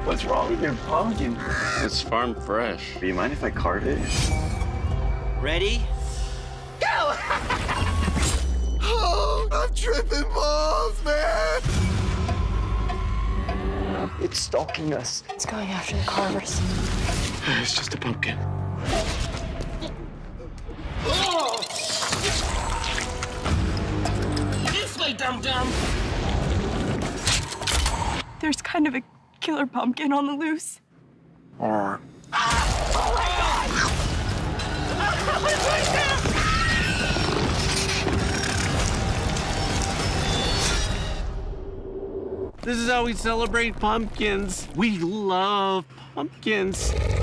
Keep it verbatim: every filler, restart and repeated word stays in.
What's wrong with your pumpkin? It's farm fresh. Do you mind if I carve it? Ready? Go! Oh, I'm tripping balls, man! It's stalking us. It's going after the carvers. It's just a pumpkin. Oh! This way, dum-dum! There's kind of a killer pumpkin on the loose. Or... This is how we celebrate pumpkins. We love pumpkins.